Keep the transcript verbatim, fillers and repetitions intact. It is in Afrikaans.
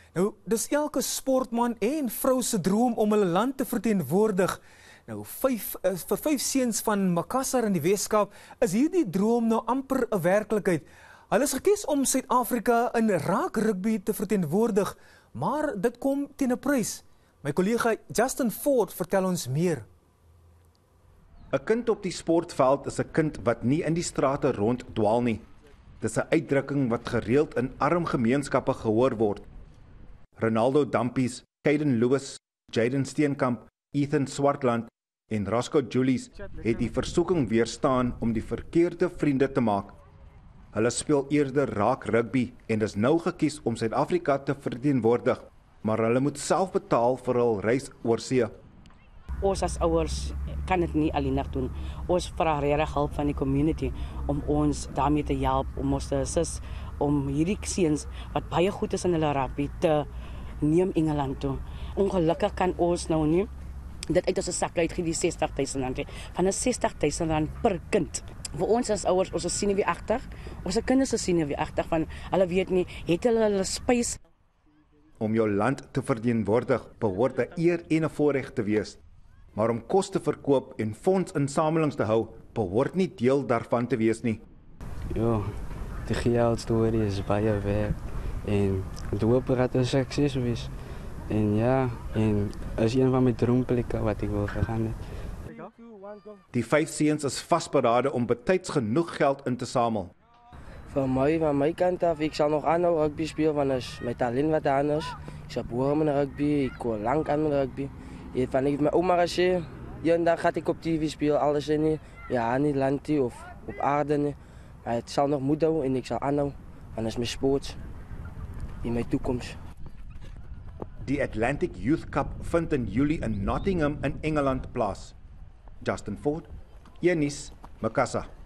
Nou, dis elke sportman en vrou se droom om hulle land te verteenwoordig. Nou, vyf, uh, vir vyf seuns van Macassar in die Wes-Kaap is hierdie droom nou amper 'n werklikheid. Hulle is gekies om Suid-Afrika in raakrugby te verteenwoordig, maar dit kom teen 'n prys. My kollega Justin Ford vertel ons meer. 'n Kind op die sportveld is 'n kind wat nie in die strate rond dwaal nie. Dis 'n uitdrukking wat gereeld in arm gemeenskappe gehoor word. Ronaldo Dampies, Caden Lewis, Jaden Steenkamp, Ethan Swartland en Roscoe Julies het die versoeking weerstaan om die verkeerde vriende te maak. Hulle speel eerder raakrugby en is nou gekies om Suid-Afrika te verteenwoordig, maar hulle moet self betaal vir hul reis oor see. Ons as ouers kan dit nie alleenig doen. Ons vra regtig hulp van die community om ons daarmee te help, om ons te assist, om hierdie seuns wat baie goed is in hulle rugby te neem Engeland toe. Ongelukkig kan ons nou nie dit uit ons sak uitgee die sestig duisend rand van 'n sestig duisend rand per kind. Vir ons as ouers, ons is senuweeagtig. Ons se kinders is senuweeagtig van hulle weet nie, het hulle hulle spys. Om jou land te verteenwoordig behoort 'n eer en 'n voorreg te wees. Maar om kos te verkoop en fondsinsamelings te hou, behoort nie deel daarvan te wees nie. Ja, die geldstorie is baie werk en het hoop dat het sukses wees. En ja, en is een van my droomplekke wat ek wil gegaan het. Die vyf seuns is vasberade om betyds genoeg geld in te samel. Van my, van my kant af, ek sal nog aanhou rugby speel, want is my talent wat anders. Ek sal boer met rugby, ek kon lang aan met rugby. Ek van ek my oma gesê, een dag gaat ek op T V speel, alles in nie, ja, nie landie of op aarde nie. Maar het sal nog moet hou en ek sal aanhou, want is my sport in my toekoms. Die Atlantic Youth Cup vind in Julie in Nottingham in Engeland plaas. Justin Ford, Macassar.